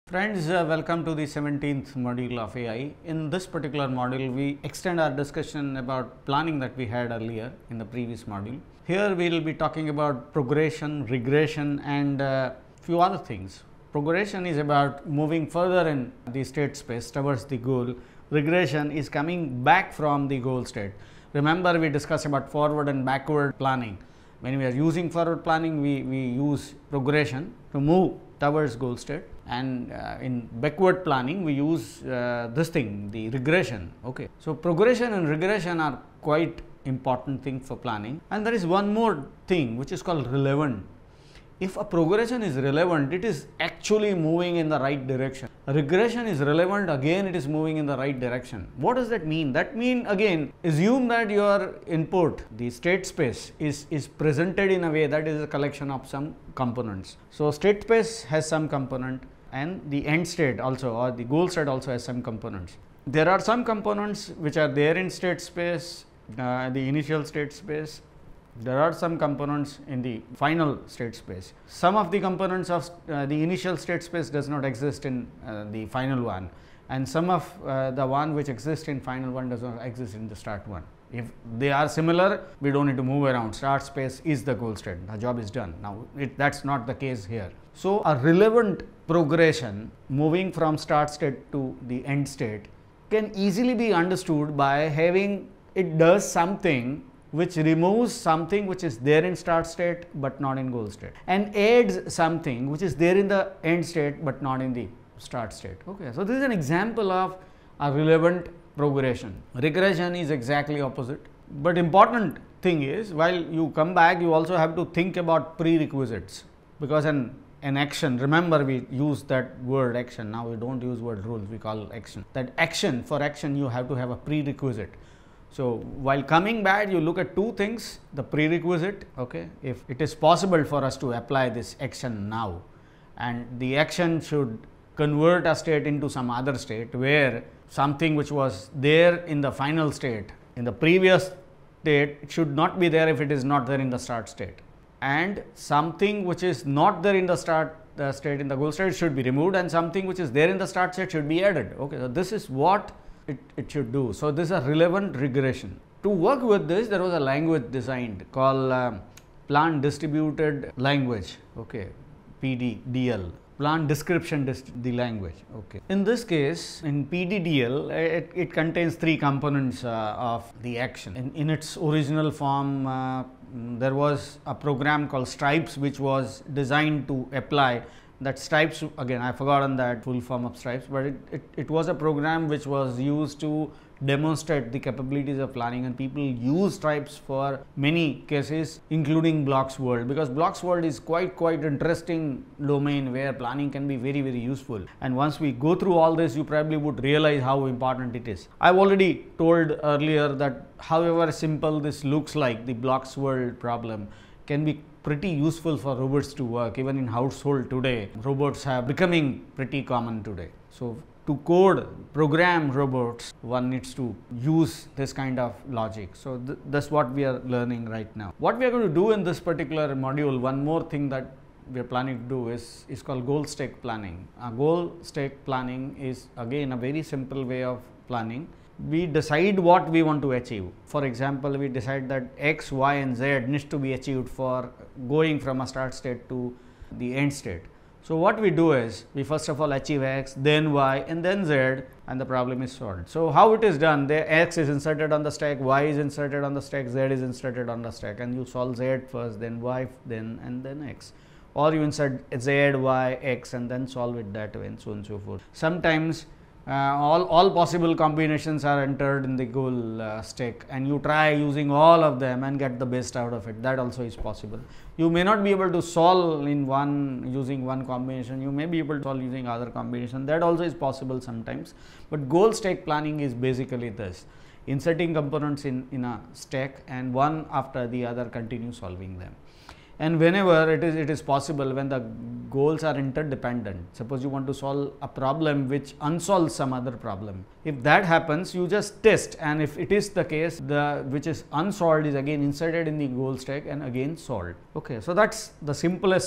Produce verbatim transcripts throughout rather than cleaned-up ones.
Friends, uh, welcome to the seventeenth module of A I. In this particular module, we extend our discussion about planning that we had earlier in the previous module. Here, we will be talking about progression, regression and uh, few other things. Progression is about moving further in the state space towards the goal. Regression is coming back from the goal state. Remember, we discussed about forward and backward planning. When we are using forward planning, we, we use progression to move towards goal state, and uh, in backward planning we use uh, this thing, the regression. Okay. So, progression and regression are quite important thing for planning, and there is one more thing which is called relevant. If a progression is relevant, it is actually moving in the right direction. A regression is relevant, again it is moving in the right direction. What does that mean? That mean again, assume that your input, the state space is, is presented in a way that is a collection of some components. So, state space has some component and the end state also, or the goal state also has some components. There are some components which are there in state space, uh, the initial state space. There are some components in the final state space. Some of the components of uh, the initial state space does not exist in uh, the final one, and some of uh, the one which exists in final one does not exist in the start one. If they are similar, we don't need to move around. Start space is the goal state. The job is done. Now, it, that's not the case here. So, a relevant progression moving from start state to the end state can easily be understood by having it does something which removes something which is there in start state but not in goal state, and adds something which is there in the end state but not in the start state. Okay. So, this is an example of a relevant progression. Regression is exactly opposite, but important thing is, while you come back, you also have to think about prerequisites, because an an action, remember we use that word action, now we don't use word rules, we call action. That action, for action you have to have a prerequisite. So, while coming back, you look at two things, the prerequisite, okay, if it is possible for us to apply this action now, and the action should convert a state into some other state where something which was there in the final state, in the previous state, it should not be there if it is not there in the start state, and something which is not there in the start the state in the goal state should be removed, and something which is there in the start state should be added. Okay, so this is what It, it should do. So, this is a relevant regression. To work with this, there was a language designed called uh, Plan Distributed Language, okay, P D D L, Plan Description Dist the language. Okay. In this case, in P D D L, it, it contains three components uh, of the action. In, in its original form, uh, there was a program called Stripes which was designed to apply that. Stripes, again I forgotten that full form of Stripes, but it, it, it was a program which was used to demonstrate the capabilities of planning, and people use Stripes for many cases, including Blocks World, because Blocks World is quite quite interesting domain where planning can be very very useful, and once we go through all this, you probably would realize how important it is. I have already told earlier that however simple this looks like, the Blocks World problem can be pretty useful for robots to work. Even in household today, robots are becoming pretty common today. So, to code, program robots, one needs to use this kind of logic. So, th that's what we are learning right now. What we are going to do in this particular module, one more thing that we are planning to do is, is called goal stake planning. Uh, goal stake planning is again a very simple way of planning. We decide what we want to achieve. For example, we decide that x, y and z needs to be achieved for going from a start state to the end state. So, what we do is, we first of all achieve x, then y and then z, and the problem is solved. So, how it is done? The x is inserted on the stack, y is inserted on the stack, z is inserted on the stack, and you solve z first, then y, then and then x. Or you insert z, y, x and then solve it that way, and so on and so forth. Sometimes Uh, all, all possible combinations are entered in the goal uh, stack, and you try using all of them and get the best out of it. That also is possible. You may not be able to solve in one using one combination, you may be able to solve using other combination. That also is possible sometimes, but goal stack planning is basically this: inserting components in, in a stack, and one after the other continue solving them. And whenever it is it is possible, when the goals are interdependent, suppose you want to solve a problem which unsolves some other problem, if that happens, you just test, and if it is the case, the which is unsolved is again inserted in the goal stack and again solved. Okay, so that's the simplest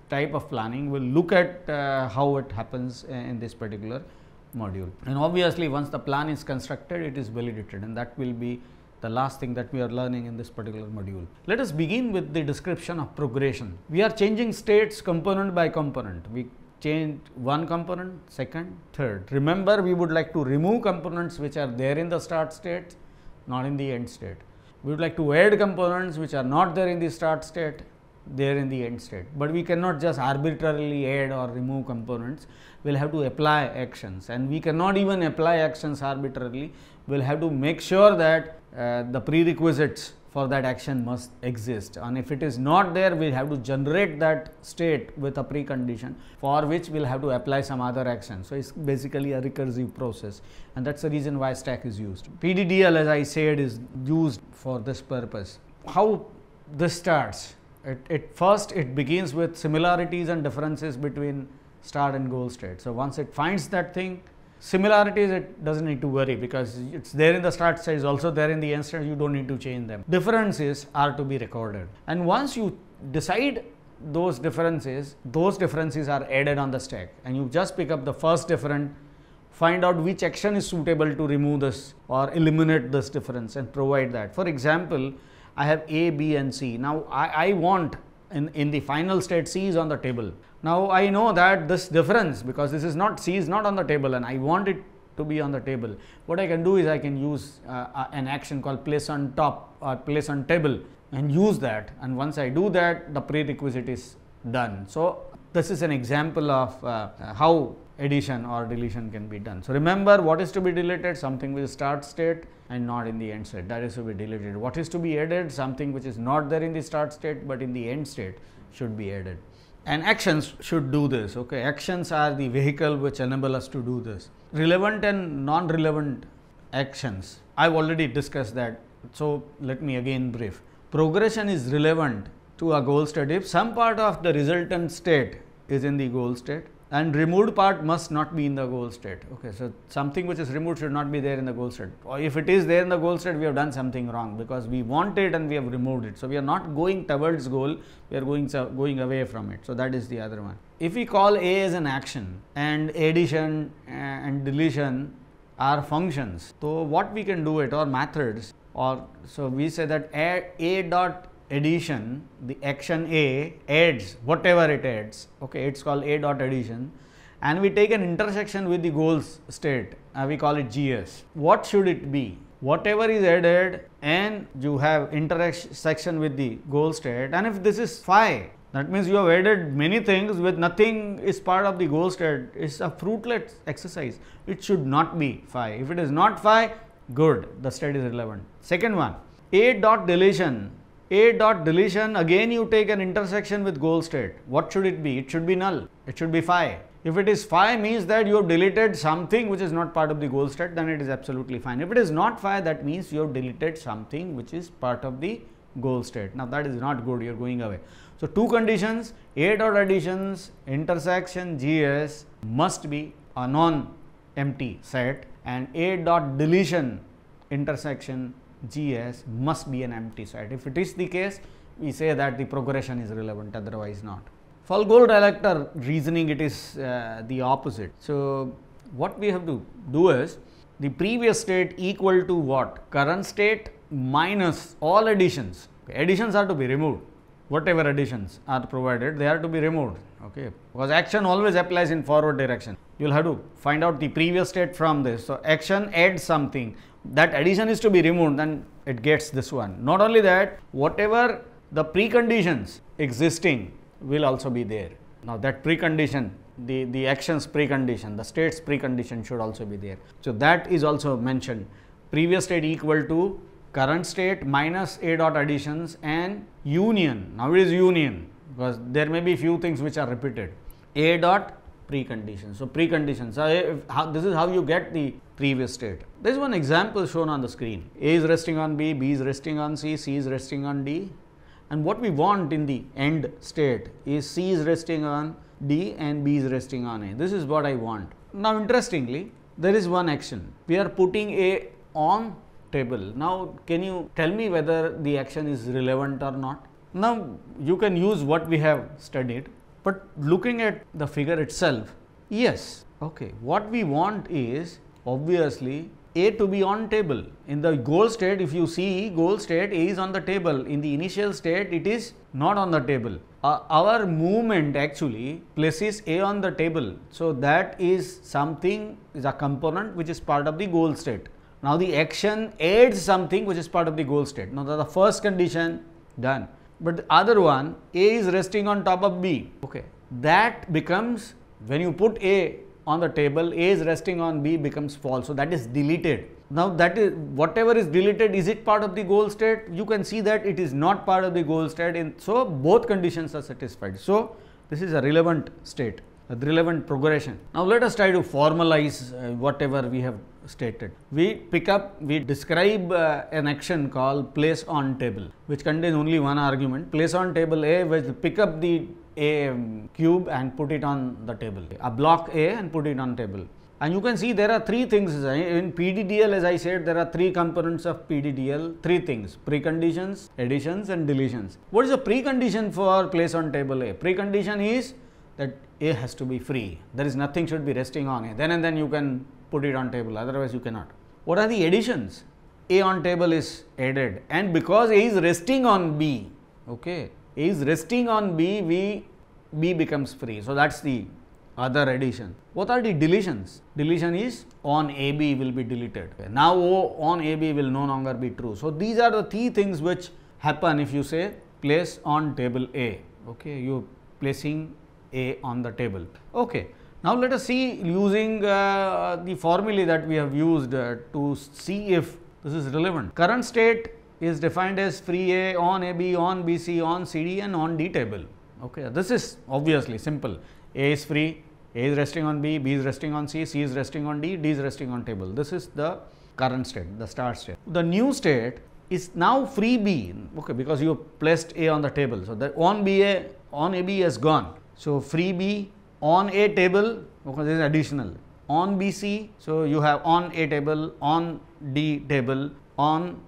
type of planning. We will look at uh, how it happens in this particular module. And obviously, once the plan is constructed, it is validated, and that will be the last thing that we are learning in this particular module. Let us begin with the description of progression. We are changing states component by component. We change one component, second, third. Remember, we would like to remove components which are there in the start state, not in the end state. We would like to add components which are not there in the start state, there in the end state. But we cannot just arbitrarily add or remove components. We will have to apply actions, and we cannot even apply actions arbitrarily. We will have to make sure that uh, the prerequisites for that action must exist, and if it is not there, we will have to generate that state with a precondition, for which we will have to apply some other action. So, it is basically a recursive process, and that is the reason why stack is used. P D D L, as I said, is used for this purpose. How this starts? It, it first it begins with similarities and differences between start and goal state. So, once it finds that thing, similarities, it does not need to worry, because it is there in the start state, is also there in the end state, you do not need to change them. Differences are to be recorded, and once you decide those differences, those differences are added on the stack, and you just pick up the first difference, find out which action is suitable to remove this or eliminate this difference and provide that. For example, I have A, B and C. Now, I, I want in, in the final state C is on the table. Now, I know that this difference, because this is not, C is not on the table, and I want it to be on the table. What I can do is I can use uh, an action called place on top or place on table and use that, and once I do that, the prerequisite is done. So, this is an example of uh, how addition or deletion can be done. So, remember, what is to be deleted? Something with start state and not in the end state, that is to be deleted. What is to be added? Something which is not there in the start state, but in the end state should be added. And actions should do this. Okay, actions are the vehicle which enable us to do this. Relevant and non-relevant actions, I have already discussed that. So, let me again brief. Progression is relevant to a goal state if some part of the resultant state is in the goal state, and removed part must not be in the goal state. Okay, so something which is removed should not be there in the goal state, or if it is there in the goal state, we have done something wrong, because we want it and we have removed it. So, we are not going towards goal, we are going going away from it. So, that is the other one. If we call A as an action and addition and deletion are functions, so what we can do it, or methods, or so we say that a, a dot addition, the action A adds whatever it adds, okay, it is called A dot addition, and we take an intersection with the goals state, uh, we call it G S. What should it be? Whatever is added, and you have intersection with the goal state, and if this is phi, that means you have added many things with nothing is part of the goal state, it is a fruitless exercise. It should not be phi. If it is not phi, good, the state is relevant. Second one, A dot deletion. A dot deletion, again you take an intersection with goal state. What should it be? It should be null. It should be phi. If it is phi, means that you have deleted something which is not part of the goal state, then it is absolutely fine. If it is not phi, that means you have deleted something which is part of the goal state. Now, that is not good, you are going away. So, two conditions, A dot additions intersection G S must be a non-empty set, and A dot deletion intersection G S must be an empty set. If it is the case, we say that the progression is relevant, otherwise not. For goal director reasoning, it is uh, the opposite. So, what we have to do is the previous state equal to what? Current state minus all additions. Okay. Additions are to be removed. Whatever additions are provided, they are to be removed, okay, because action always applies in forward direction. You will have to find out the previous state from this. So, action adds something, that addition is to be removed, then it gets this one. Not only that, whatever the preconditions existing will also be there. Now, that precondition, the, the actions precondition, the state's precondition should also be there. So, that is also mentioned. Previous state equal to current state minus A dot additions and union. Now, it is union, because there may be few things which are repeated. A dot precondition. So, preconditions. So, if, how, this is how you get the previous state. There is one example shown on the screen. A is resting on B, B is resting on C, C is resting on D, and what we want in the end state is C is resting on D and B is resting on A. This is what I want. Now, interestingly, there is one action. We are putting A on table. Now, can you tell me whether the action is relevant or not? Now, you can use what we have studied. But looking at the figure itself, yes, okay, what we want is obviously A to be on table. In the goal state, if you see goal state, A is on the table. In the initial state, it is not on the table. Uh, our movement actually places A on the table. So, that is something, is a component which is part of the goal state. Now, the action adds something which is part of the goal state. Now, the first condition done. But the other one, A is resting on top of B. Okay, that becomes, when you put A on the table, A is resting on B becomes false. So, that is deleted. Now, that is whatever is deleted, is it part of the goal state? You can see that it is not part of the goal state. In, so, both conditions are satisfied. So, this is a relevant state, a relevant progression. Now, let us try to formalize uh, whatever we have stated. We pick up, we describe uh, an action called place on table, which contains only one argument. Place on table A, which pick up the A um, cube and put it on the table, a block A and put it on table. And you can see there are three things in P D D L. As I said, there are three components of P D D L, three things: preconditions, additions and deletions. What is the precondition for place on table A? Precondition is that A has to be free. There is nothing should be resting on A. Then and then you can put it on table, otherwise you cannot. What are the additions? A on table is added, and because A is resting on B, okay, A is resting on B, we B becomes free. So, that is the other addition. What are the deletions? Deletion is on A B will be deleted. Okay. Now, O on A B will no longer be true. So, these are the three things which happen if you say place on table A. Okay, you placing A on the table. Okay. Now, let us see using uh, the formulae that we have used uh, to see if this is relevant. Current state is defined as free A on A B, on B C, on C D and on D table. Okay. This is obviously simple. A is free, A is resting on B, B is resting on C, C is resting on D, D is resting on table. This is the current state, the start state. The new state is now free B, okay, because you placed A on the table. So, the on B A, on A B has gone. So, free B on A table, okay, this is additional. On B C, so you have on A table, on D table, on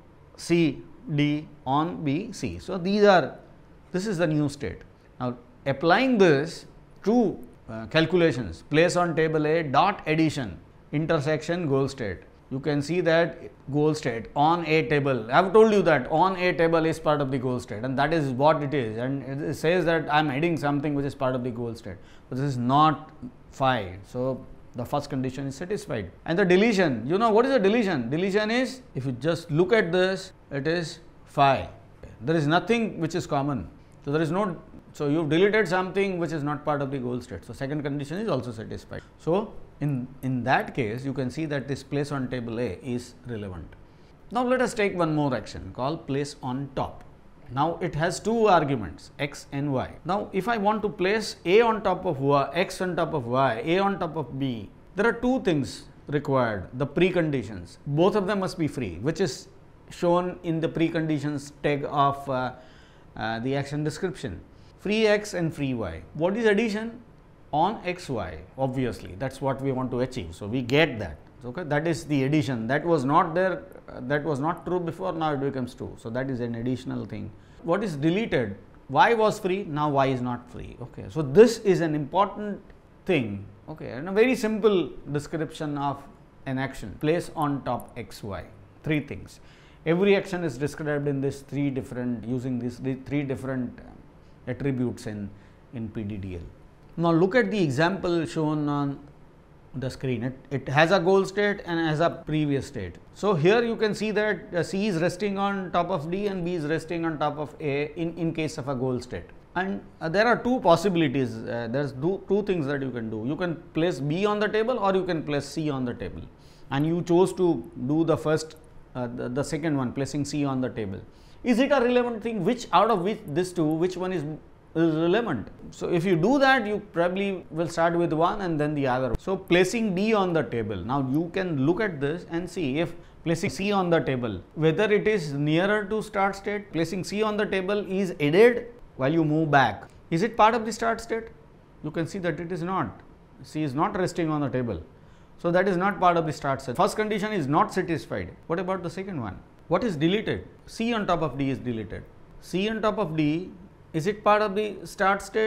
C D, on B C. So, these are, this is the new state. Now, applying this to uh, calculations, place on table A dot addition, intersection goal state. You can see that goal state on A table. I have told you that on A table is part of the goal state, and that is what it is, and it says that I am adding something which is part of the goal state, but this is not phi. So, the first condition is satisfied. And the deletion, you know what is the deletion? Deletion is, if you just look at this, it is phi. There is nothing which is common. So, there is no, so you have deleted something which is not part of the goal state. So, second condition is also satisfied. So, in, in that case, you can see that this place on table A is relevant. Now, let us take one more action called place on top. Now, it has two arguments x and y. Now, if I want to place A on top of y, x on top of y, A on top of B, there are two things required, the preconditions. Both of them must be free, which is shown in the preconditions tag of uh, uh, the action description. Free x and free y. What is addition? On x y, obviously, that is what we want to achieve. So, we get that. Okay, that is the addition. That was not there, uh, that was not true before, now it becomes true. So, that is an additional thing. What is deleted? Y was free, now y is not free. Okay, so this is an important thing. Okay, and a very simple description of an action, place on top x y, three things. Every action is described in this three different, using these three different attributes in, in P D D L. Now, look at the example shown on the screen. It, it has a goal state and has a previous state. So, here you can see that uh, C is resting on top of D and B is resting on top of A in, in case of a goal state. And uh, there are two possibilities, uh, there is two, two things that you can do. You can place B on the table or you can place C on the table, and you chose to do the first, uh, the, the second one, placing C on the table. Is it a relevant thing? Which out of which this two, which one is is relevant? So, if you do that, you probably will start with one and then the other. So, placing D on the table. Now, you can look at this and see if placing C on the table, whether it is nearer to start state. Placing C on the table is added while you move back. Is it part of the start state? You can see that it is not. C is not resting on the table. So, that is not part of the start state. First condition is not satisfied. What about the second one? What is deleted? C on top of D is deleted. C on top of D, is it part of the start state?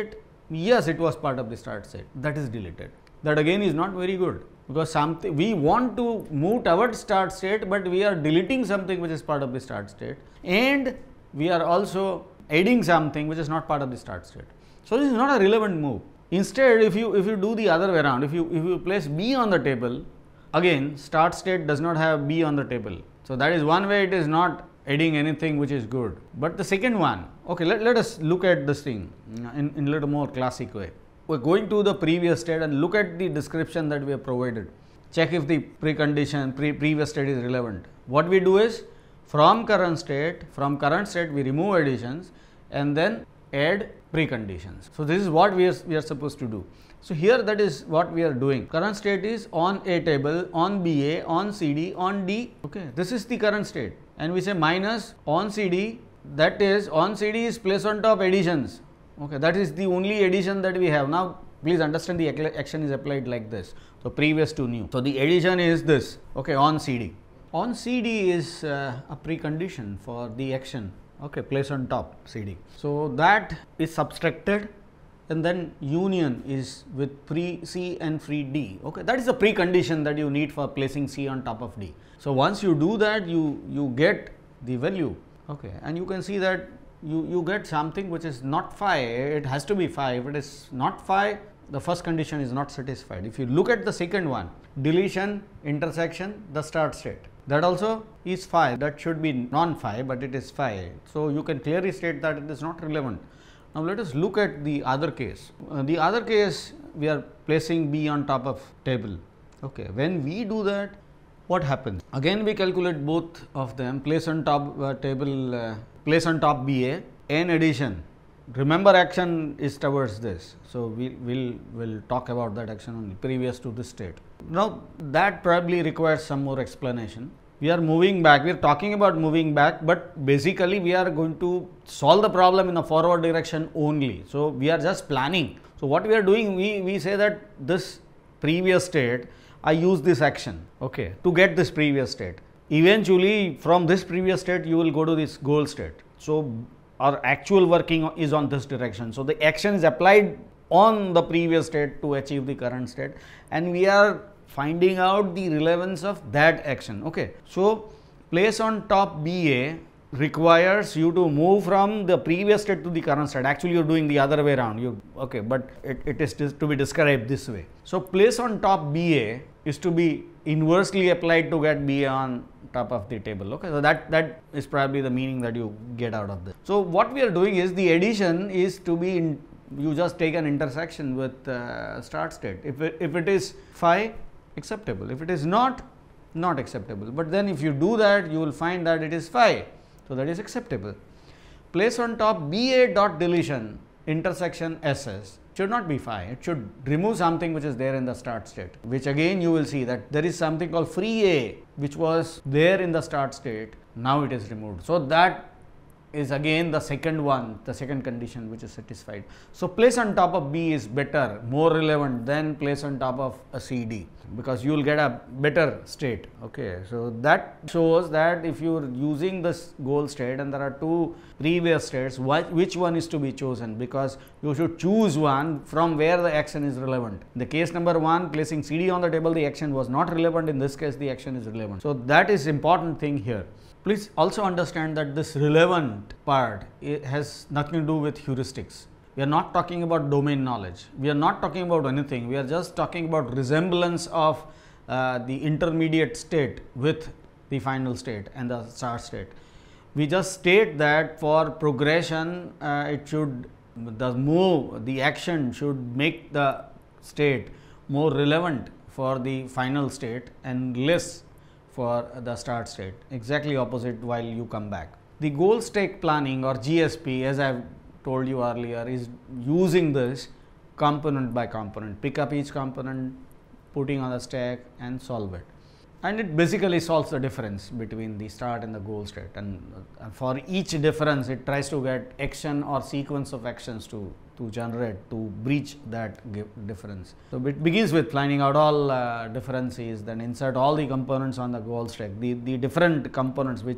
yes, it was part of the start state, that is deleted. That again is not very good, because something we want to move towards start state, but we are deleting something which is part of the start state, and we are also adding something which is not part of the start state. So this is not a relevant move. Instead, if you if you do the other way around, if you if you place B on the table, again start state does not have B on the table. So that is one way it is not adding anything which is good. But the second one, okay, let, let us look at this thing in, in a little more classic way. We are going to the previous state and look at the description that we have provided. Check if the precondition, pre previous state is relevant. What we do is, from current state, from current state we remove additions and then add preconditions. So this is what we are, we are supposed to do. So here that is what we are doing. Current state is on A table, on B A, on C D, on D. Okay, this is the current state, and we say minus on C D, that is on C D is place on top additions. Okay, that is the only addition that we have. Now please understand the action is applied like this. So previous to new. So the addition is this. Okay, on C D. On C D is uh, a precondition for the action. Okay, place on top C D. So that is subtracted, and then union is with free C and free D. Okay, that is a precondition that you need for placing C on top of D. So once you do that, you you get the value. Okay, and you can see that you you get something which is not phi. It has to be phi. If it is not phi, the first condition is not satisfied. If you look at the second one, deletion, intersection, the start state, that also is phi. That should be non-phi, but it is phi. So you can clearly state that it is not relevant. Now let us look at the other case. Uh, the other case, we are placing B on top of table. Okay, when we do that, what happens? Again we calculate both of them, place on top uh, table, uh, place on top B A, n addition. Remember, action is towards this. So we will will talk about that action only previous to this state. Now that probably requires some more explanation. We are moving back, we are talking about moving back, but basically we are going to solve the problem in the forward direction only. So we are just planning. So what we are doing, we, we say that this previous state, I use this action, okay, to get this previous state. Eventually from this previous state you will go to this goal state. So our actual working is on this direction. So the action is applied on the previous state to achieve the current state, and we are finding out the relevance of that action. Okay, so place on top B A requires you to move from the previous state to the current state. Actually you are doing the other way around. You okay, but it, it is to be described this way. So place on top B A is to be inversely applied to get B A on top of the table. Okay, so that that is probably the meaning that you get out of this. So what we are doing is, the addition is to be in, you just take an intersection with uh, start state. If it, if it is phi, acceptable. If it is not, not acceptable. But then if you do that, you will find that it is phi. So that is acceptable. Place on top B A dot deletion intersection S S should not be phi. It should remove something which is there in the start state, which again you will see that there is something called free A which was there in the start state. Now it is removed. So that is again the second one, the second condition which is satisfied. So place on top of B is better, more relevant than place on top of a C D, because you will get a better state. Okay, so that shows that if you are using this goal state and there are two previous states, which one is to be chosen, because you should choose one from where the action is relevant. In the case number one, placing C D on the table, the action was not relevant. In this case, the action is relevant. So that is important thing here. Please also understand that this relevant part, it has nothing to do with heuristics. We are not talking about domain knowledge. We are not talking about anything. We are just talking about resemblance of uh, the intermediate state with the final state and the start state. We just state that for progression, uh, it should, the move, the action should make the state more relevant for the final state and less for the start state, exactly opposite while you come back. The goal state planning, or G S P, as I have told you earlier, is using this component by component. Pick up each component, putting on the stack and solve it. And it basically solves the difference between the start and the goal state, and uh, for each difference it tries to get action or sequence of actions to, to generate, to breach that difference. So it begins with finding out all uh, differences, then insert all the components on the goal stack, the, the different components which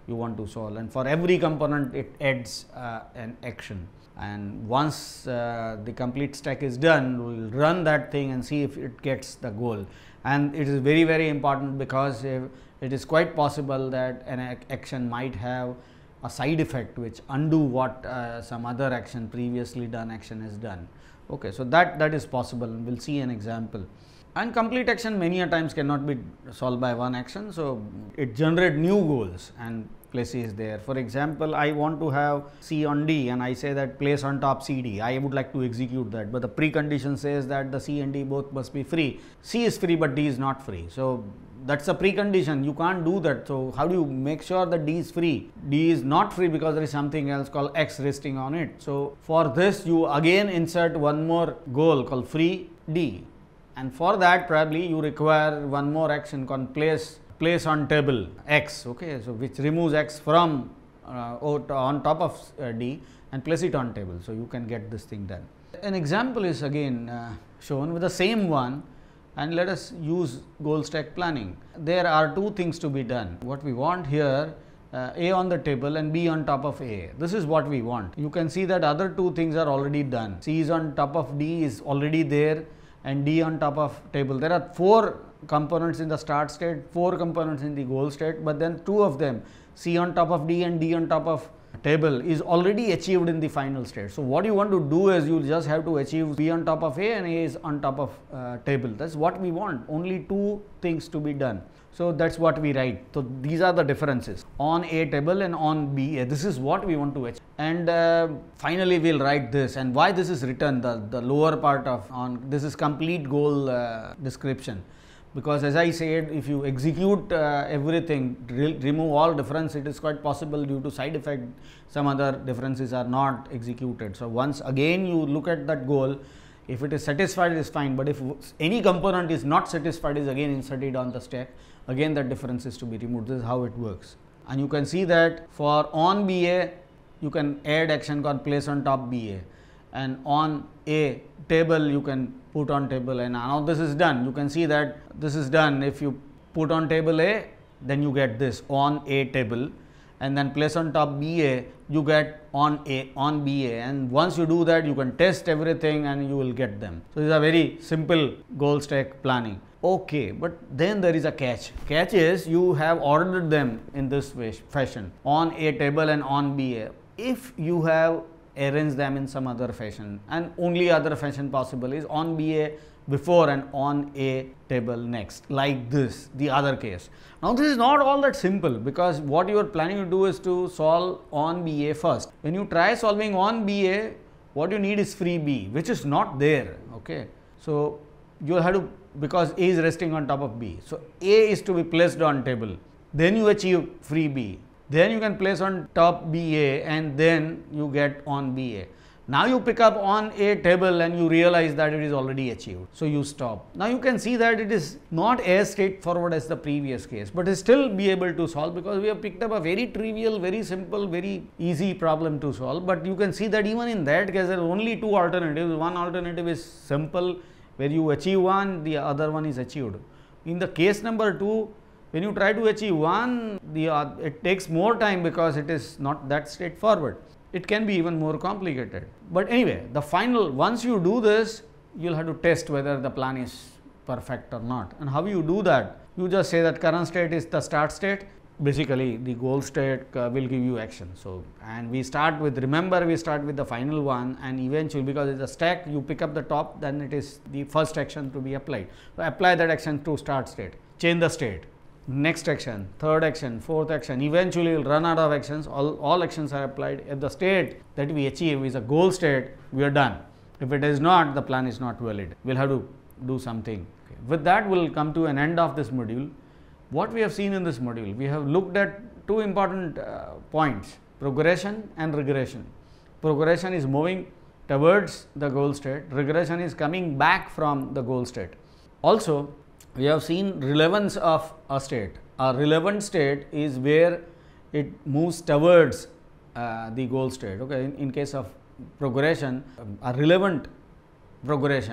you want to solve, and for every component it adds uh, an action. And once uh, the complete stack is done, we will run that thing and see if it gets the goal. And it is very very important, because uh, it is quite possible that an ac action might have a side effect which undo what uh, some other action, previously done action, has done. Okay, so that that is possible, and we will see an example. And complete action many a times cannot be solved by one action, so it generates new goals and places there. For example, I want to have C on D, and I say that place on top C D. I would like to execute that, but the precondition says that the C and D both must be free. C is free, but D is not free. So that's a precondition. You can't do that. So how do you make sure that D is free? D is not free because there is something else called X resting on it. So for this, you again insert one more goal called free D. And for that, probably you require one more action called place place on table X, okay, so which removes X from uh, on top of uh, D and place it on table. So you can get this thing done. An example is again uh, shown with the same one, and let us use goal stack planning. There are two things to be done. What we want here, uh, A on the table and B on top of A. This is what we want. You can see that other two things are already done. C is on top of D is already there, and D on top of table. There are four components in the start state, four components in the goal state, but then two of them, C on top of D and D on top of table, is already achieved in the final state. So what you want to do is you just have to achieve B on top of A and A is on top of uh, table. That's what we want, only two things to be done. So that's what we write. So these are the differences on A table and on B A. This is what we want to achieve. And uh, finally we'll write this, and why this is written, the, the lower part of on this is complete goal uh, description. Because as I said, if you execute uh, everything, re remove all difference, it is quite possible due to side effect some other differences are not executed. So once again you look at that goal, if it is satisfied, it is fine, but if any component is not satisfied, is again inserted on the stack, again that difference is to be removed. This is how it works. And you can see that for on B A, you can add action called place on top B A, and on A table you can put on table, and now this is done. You can see that this is done. If you put on table A, then you get this on A table, and then place on top B A, you get on A on B A, and once you do that, you can test everything and you will get them. So these are very simple goal stack planning. Okay, but then there is a catch. Catch is you have ordered them in this way, fashion, on A table and on B A. If you have arranged them in some other fashion, and only other fashion possible is on B A before and on A table next, like this, the other case. Now this is not all that simple, because what you are planning to do is to solve on B A first. When you try solving on B A, what you need is free B, which is not there. Okay, so you will have to, because A is resting on top of B, so A is to be placed on table, then you achieve free B, then you can place on top B A, and then you get on B A. Now you pick up on A table and you realize that it is already achieved, so you stop. Now you can see that it is not as straightforward as the previous case, but it still be able to solve, because we have picked up a very trivial, very simple, very easy problem to solve. But you can see that even in that case there are only two alternatives. One alternative is simple, where you achieve one, the other one is achieved. In the case number two, when you try to achieve one, the uh, it takes more time, because it is not that straightforward. It can be even more complicated. But anyway, the final, once you do this, you will have to test whether the plan is perfect or not. And how you do that? You just say that current state is the start state. Basically, the goal state uh, will give you action. So, and we start with, remember we start with the final one, and eventually, because it's a stack, you pick up the top, then it is the first action to be applied. So apply that action to start state, change the state. Next action, third action, fourth action, eventually we will run out of actions, all, all actions are applied. If the state that we achieve is a goal state, we are done. If it is not, the plan is not valid. We will have to do something. Okay. With that, we will come to an end of this module. What we have seen in this module, we have looked at two important uh, points, progression and regression. Progression is moving towards the goal state, regression is coming back from the goal state. Also, we have seen relevance of a state. A relevant state is where it moves towards uh, the goal state. Okay, in, in case of progression, a relevant progression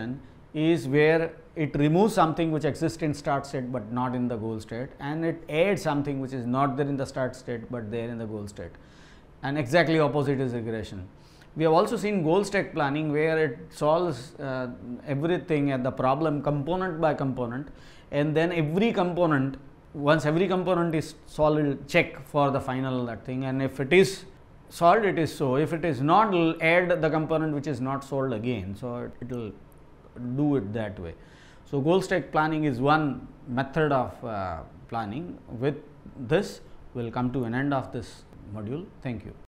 is where it removes something which exists in start state but not in the goal state, and it adds something which is not there in the start state but there in the goal state, and exactly opposite is regression. We have also seen goal state planning where it solves uh, everything at the problem component by component, and then every component, once every component is solved, check for the final that thing, and if it is solved, it is so. If it is not, add the component which is not solved again. So it will do it that way. So goal state planning is one method of uh, planning. With this, we will come to an end of this module. Thank you.